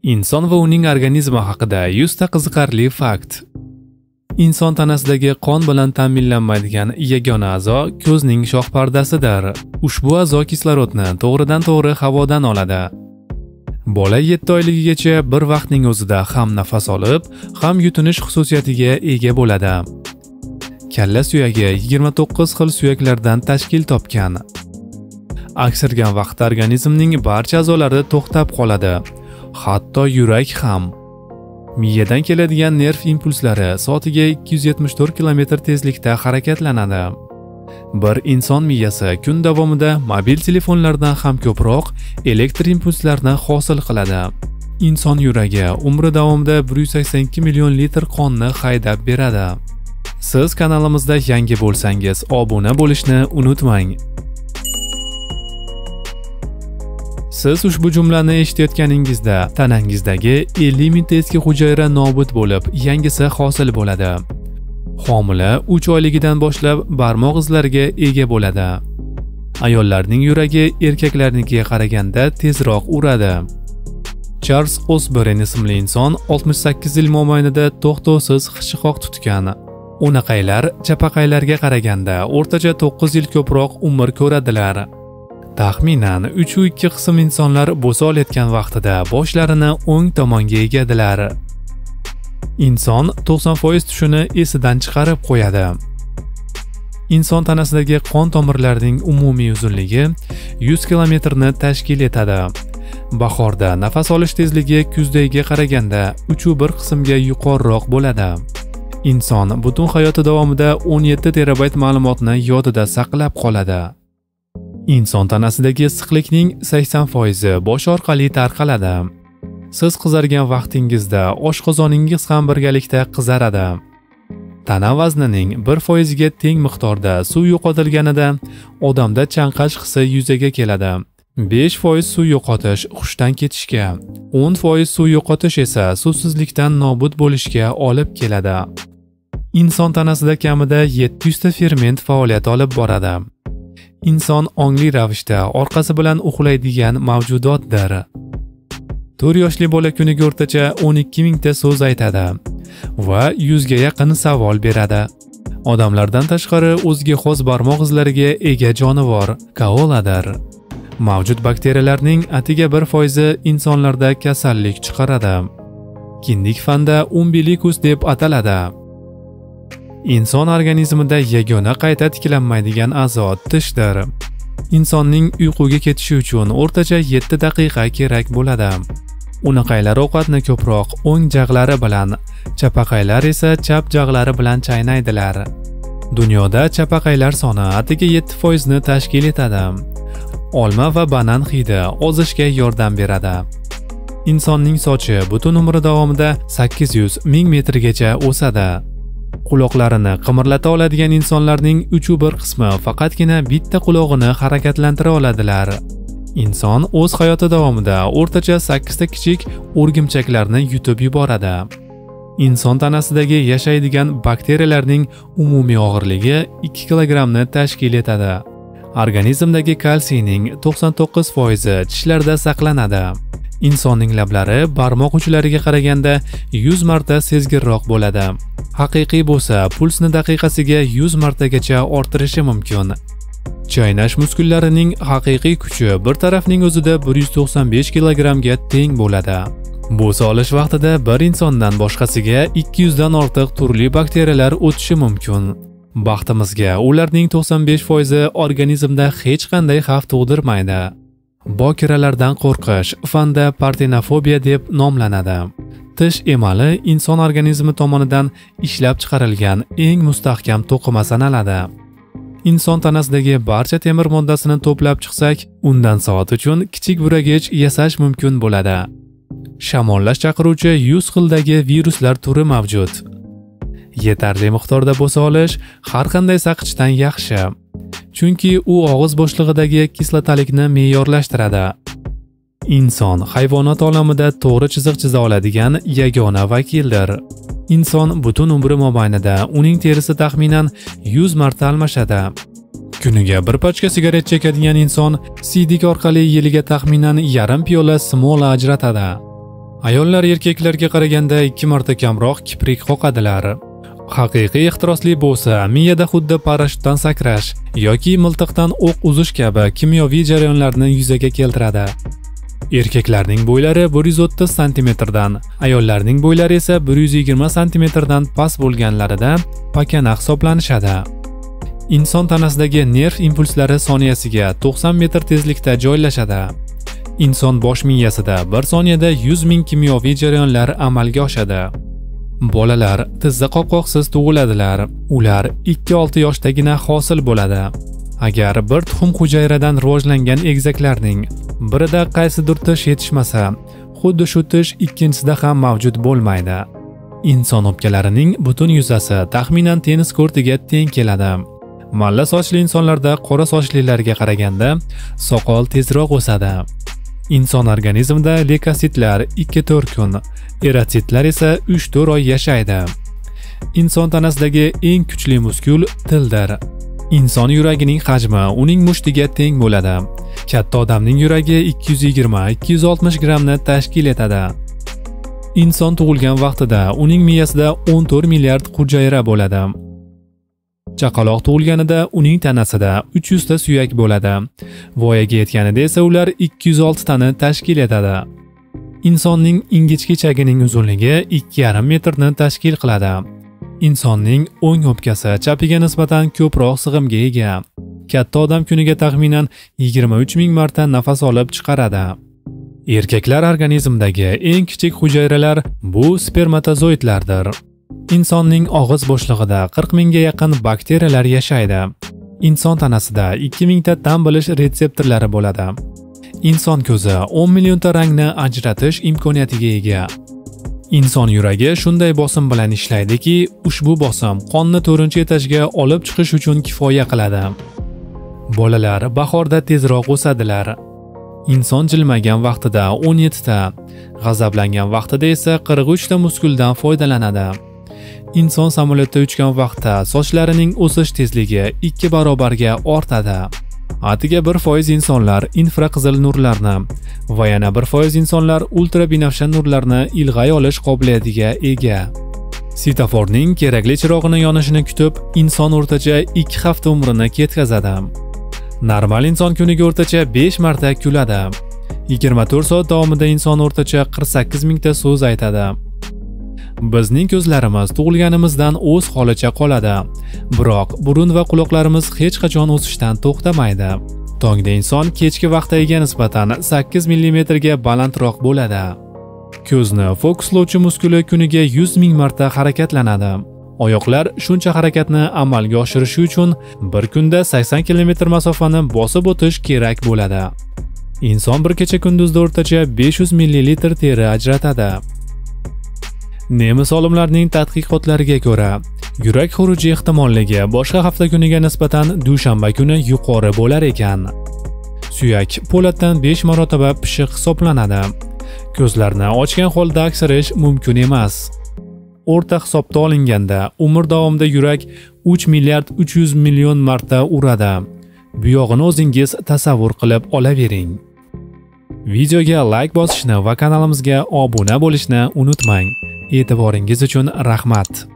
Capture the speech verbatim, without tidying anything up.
Inson va uning organizmi haqida yuz ta qiziqarli fakt. Inson tanasidagi qon bilan ta'minlanmaydigan yagona a'zo ko'zning shoh pardasidir. Ushbu a'zo kislorodni to'g'ridan-to'g'ri havodan oladi. Bola yetti oyligigacha bir vaqtning o'zida ham nafas olib, ham yutinish xususiyatiga ega bo'ladi. Kalla suyagi yigirma to'qqiz xil suyaklardan tashkil topgan. Aksargan vaqtda organizmning barcha a'zolari to'xtab qoladi. Hatto yurak ham. Miyadan keladigan nerv impulslari soatiga ikki yuz yetmish to'rt kilometr tezlikda harakatlanadi. Bir inson miyasi kun davomida mobil telefonlardan ham ko'proq elektr impulslarni hosil qiladi. Inson yuragi umri davomida bir yuz sakson ikki million litr qonni haydab beradi. Siz kanalimizda yangi bo'lsangiz, obuna bo'lishni unutmang. Siz ushbu jumlani eshitayotganingizda tanangizdagi ellik mingta eski hujayra nobud bo'lib, yangisi hosil bo'ladi. Homila uch oyligidan boshlab barmoq izlariga ega bo'ladi. Ayollarning yuragi erkaklarnikiga qaraganda tezroq uradi. Charles Osborne ismli inson oltmish sakkiz yil mobaynida to'xtovsiz hichiqoq tutgan. O'naqaylar chapaqaylarga qaraganda o'rtacha to'qqiz yil ko'proq umr ko'radilar. Taxminan uch u ikki qism insonlar bo'sa olayotgan vaqtida boshlarini o'ng tomonga egadilar. Inson to'qson foiz tushini esidan chiqarib qo'yadi. Inson tanasidagi qon tomirlarining umumiy uzunligi yuz kilometrni tashkil etadi. Bahorda nafas olish tezligi kuzdagiga qaraganda uch u bir qismga yuqoriroq bo'ladi. Inson butun hayoti davomida o'n yetti terabayt ma'lumotni yodida saqlab qoladi. Inson tanasidagi issiqlikning sakson foizi bosh orqali tarqaladi. Siz qizargan vaqtingizda oshqozoningiz ham birgalikda qizaradi. Tana vaznining bir foiziga teng miqdorda suv yo'qotilganida odamda chanqash hissi yuzaga keladi. besh foiz suv yo'qotish hushdan ketishga, o'n foiz suv yo'qotish esa suvsizlikdan nobud bo'lishga olib keladi. Inson tanasida kamida yetti yuz ta ferment faoliyat olib boradi. Inson ongli ravishda orqasi bilan uxlaydigan mavjudotdir. to'rt yoshli bola kuniga o'rtacha o'n ikki mingta so'z aytadi va yuzga yaqin savol beradi. Odamlardan tashqari o'ziga xos barmoq izlariga ega jonivor koaladir. Mavjud bakteriyalarning atiga bir foizi insonlarda kasallik chiqaradi. Kindik fanda umbilikus deb ataladi. Inson organizmida yagona qayta tiklanmaydigan a'zo tishdir. Insonning uyquga ketishi uchun o'rtacha yetti daqiqa kerak bo'ladi. O'naqaylar ovqatni ko'proq o'ng jag'lari bilan, chapaqaylar esa chap jag'lari bilan chaynaydilar. Dunyoda chapaqaylar soni atiga yetti foizni tashkil etadi. Olma va banan hidi ozishga yordam beradi. Insonning sochi butun umri davomida sakkiz yuz ming metrgacha o'sadi. Quloqlarini qimirlata oladigan insonlarning uch u bir qismi faqatgina bitta quloqini harakatlantira oladilar. Inson o'z hayoti davomida o'rtacha sakkiz ta kichik o'rgimchaklarni yutib yuboradi. Inson tanasidagi yashaydigan bakteriyalarning umumiy og'irligi ikki kilogrammni tashkil etadi. Organizmdagi kalsiyning to'qson to'qqiz foizi tishlarda saqlanadi. Insonning lablari barmoq uchlariga qaraganda yuz marta sezgirroq bo'ladi. Haqiqiy bo'lsa, pulsni daqiqasiga yuz martagacha orttirishi mumkin. Chaynash muskullarining haqiqiy kuchi bir tarafning o'zida bir yuz to'qson besh kilogrammga teng bo'ladi. Bo'sa olish vaqtida bir insondan boshqasiga ikki yuz dan ortiq turli bakteriyalar o'tishi mumkin. Baxtimizga ularning to'qson besh foizi organizmda hech qanday xavf tug'dirmaydi. Bokiralardan qo'rqish fanda partenofobiya deb nomlanadi. Tish emali inson organizmi tomonidan ishlab chiqarilgan eng mustahkam to'qima sanaladi. Inson tanasidagi barcha temir moddasini to'plab chiqsak, undan soat uchun kichik buragich yasash mumkin bo'ladi. Shamollash chaqiruvchi yuz xildagi viruslar turi mavjud. Yetarli miqdorda bo'sa olish har qanday saqichdan yaxshi. Chunki u og'iz bo'shlig'idagi kislotalikni me'yorlashtiradi. Inson hayvonot olamida to'g'ri chiziq chiza oladigan yagona vakildir. Inson butun umri mobaynida uning terisi taxminan yuz marta almashadi. Kuniga bir pachka sigaret chekadigan inson siydik orqali yiliga taxminan yarim piyola smola ajratadi. Ayollar erkaklarga qaraganda ikki marta kamroq kiprik qoqadilar. Haqiqiy ehtirosli bo'lsa, miyada xuddi parashyutdan sakrash yoki miltiqdan o'q uzish kabi kimyoviy jarayonlarni yuzaga keltiradi. Erkaklarning bo'ylari bir yuz o'ttiz santimetrdan, ayollarning bo'ylari esa bir yuz yigirma santimetrdan past bo'lganlarida pakana hisoblanishadi. Inson tanasidagi nerv impulslari soniyasiga to'qson metr tezlikda joylashadi. Inson bosh miyasida bir soniyada yuz ming kimyoviy jarayonlar amalga oshadi. Bolalar tizza qopqoqsiz tug'iladilar. Ular ikki olti yoshdagina hosil bo'ladi. Agar bir tuxum hujayradan rivojlangan egizaklarning birida qaysidir tish yetishmasa, xuddi shu tish ikkinchisida ham mavjud bo'lmaydi. Inson o'pkalarining butun yuzasi taxminan tennis kortiga teng keladi. Malla sochli insonlarda qora sochlilarga qaraganda soqol tezroq o'sadi. Inson organizmida leykositlar ikki to'rt kun, erotitlar esa uch to'rt oy yashaydi. Inson tanasidagi eng kuchli muskul tildir. Inson yuragining hajmi uning mushtiga teng bo'ladi. Katta odamning yuragi ikki yuz yigirma ikki yuz oltmish grammni tashkil etadi. Inson tug'ilgan vaqtida uning miyasida o'n to'rt milliard hujayra bo'ladi. Chaqaloq tug'ilganida uning tanasida uch yuz ta suyak bo'ladi. Voyaga yetganida esa ular ikki yuz olti tani tashkil etadi. Insonning ingichka ichagining uzunligi ikki yarim metrni tashkil qiladi. Insonning o'ng o'pkasi chapiga nisbatan ko'proq sig'imga ega. Katta odam kuniga taxminan yigirma uch ming marta nafas olib chiqaradi. Erkaklar organizmidagi eng kichik hujayralar bu spermatozoidlardir. Insonning og'iz bo'shlig'ida qirq mingga yaqin bakteriyalar yashaydi. Inson tanasida ikki ming ta ta'm bilish retseptorlari bo'ladi. Inson ko'zi o'n million ta rangni ajratish imkoniyatiga ega. Inson yuragi shunday bosim bilan ishlaydiki, ushbu bosim qonni to'rtinchi etajga olib chiqish uchun kifoya qiladi. Bolalar bahorda tezroq o'sadilar. Inson jilmagan vaqtida o'n yetti ta, g'azablangan vaqtida esa qirq uch ta muskuldan foydalanadi. Inson samolyotda uchgan vaqtda sochlarining o'sish tezligi ikki barobarga ortadi. Atiga bir foiz insonlar infraqizil nurlarni va yana bir foiz insonlar ultrabinafsha nurlarni ilg'ay olish qobiliyatiga ega. Svetoforning kerakli chirog'ini yonishini kutib, inson o'rtacha ikki hafta umrini ketkazadi. Normal inson kuniga o'rtacha besh marta kuladi. yigirma to'rt soat davomida inson o'rtacha qirq sakkiz ming ta so'z aytadi. Bizning ko'zlarimiz tug'ilganimizdan o'z holicha qoladi. Biroq burun va quloqlarimiz hech qachon o'sishdan to'xtamaydi. Tongda inson kechki vaqtdagiga nisbatan sakkiz millimetrga balandroq bo'ladi. Ko'zni fokuslovchi muskuli kuniga yuz ming marta harakatlanadi. Oyoqlar shuncha harakatni amalga oshirishi uchun bir kunda sakson kilometr masofani bosib o'tish kerak bo'ladi. Inson bir kecha kunduzda o'rtacha besh yuz millilitr teri ajratadi. Nemis olimlarining tadqiqotlariga ko'ra, yurak xuruji ehtimolligi boshqa hafta kuniga nisbatan dushanba kuni yuqori bo'lar ekan. Suyak po'latdan besh marotaba pishiq hisoblanadi. Ko'zlarni ochgan holda aksirish mumkin emas. O'rta hisobda olinganda, umr davomida yurak uch milliard uch yuz million marta uradi. Bu yog'ini o'zingiz tasavvur qilib olavering. Videoga like bosishni va kanalimizga obuna bo'lishni unutmang. E'tiboringiz uchun rahmat.